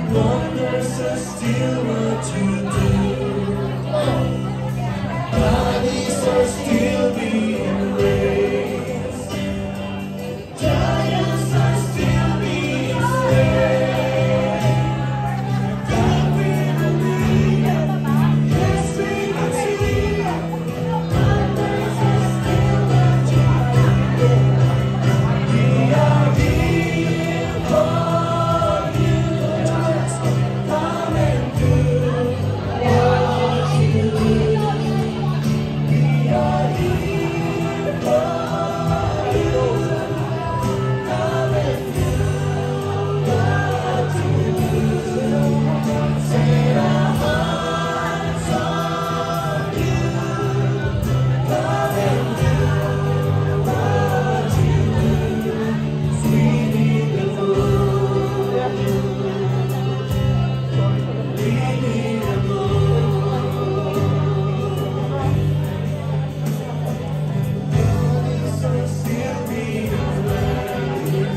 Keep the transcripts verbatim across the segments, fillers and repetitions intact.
Wonders are still what you do. Bodies are still being raised. Giants are still being slain. God, we believe. Yes, we believe. Wonders are still what you do. We are here for you. Just come and do what you do. We are here for you. Come and do what you do. Set our hearts on you. Come and do what you do. We need the move. We need a move. Bodies are still being raised.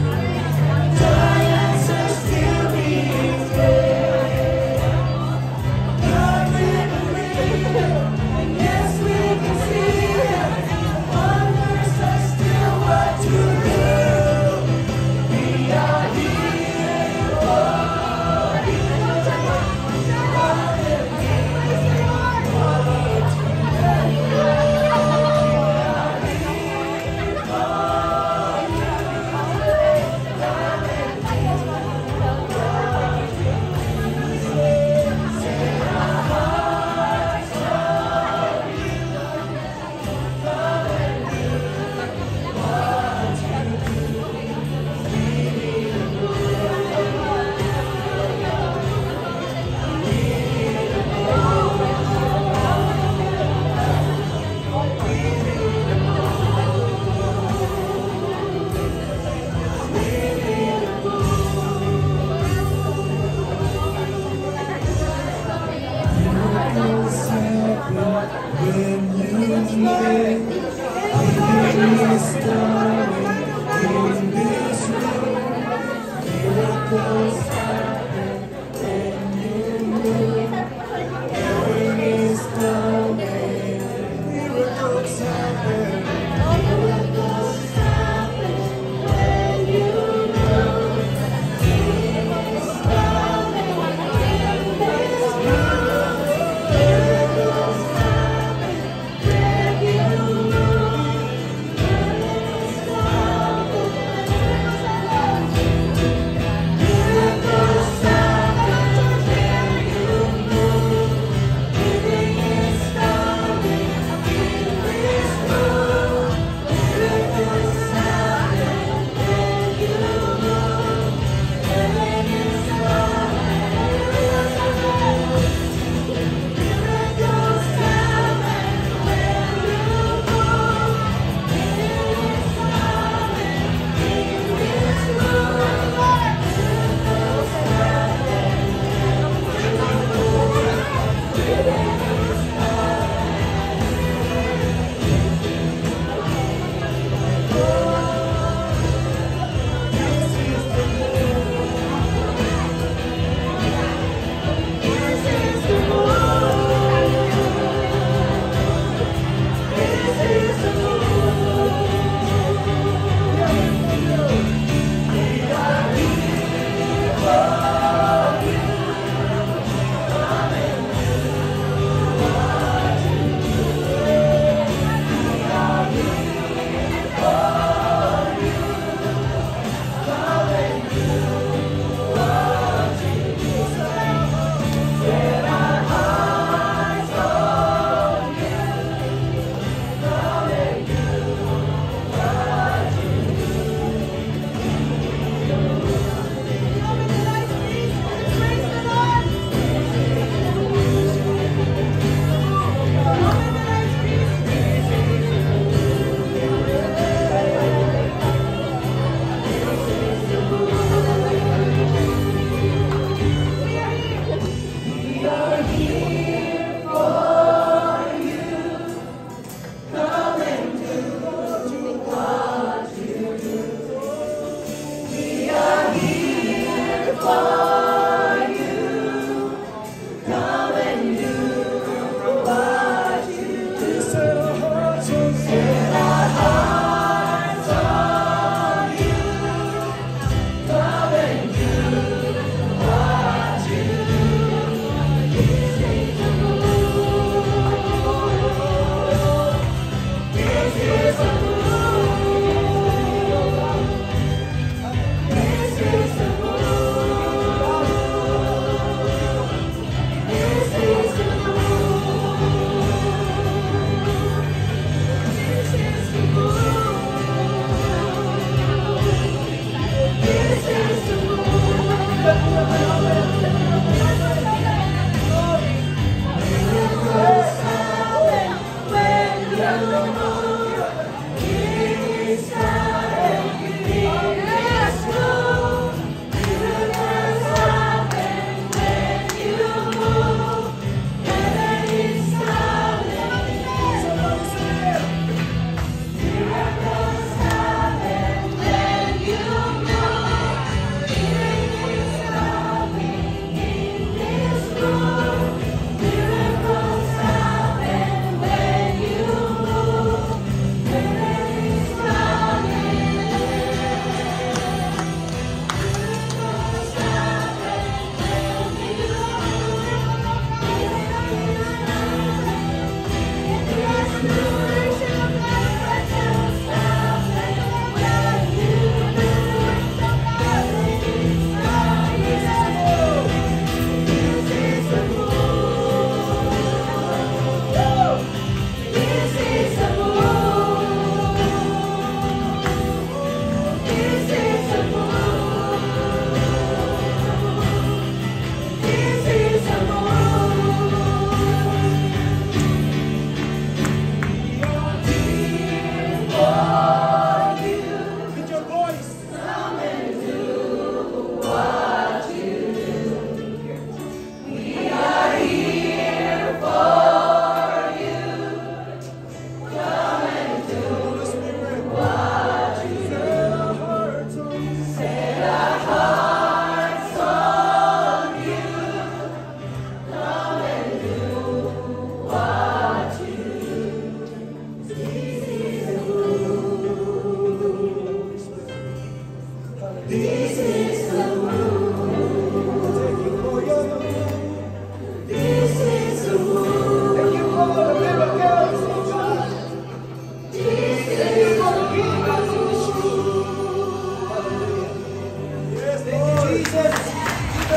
Giants are still being slain. God, we believe. Yes, we can see it. Wonders are still what you do. We are here for you. Come and do what you do. We are here for you. Come and do what you do. Set our hearts on you. Come and do what you do. We need a move. We need a move. We need a move. We need a Miracles happen when you need it. Healing is coming in this room. Miracles happen when you move. Healing is coming. Miracles happen. Miracles happen when you move. Healing is coming in this room. Miracles happen when you move. Miracles happen. Miracles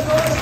everyone.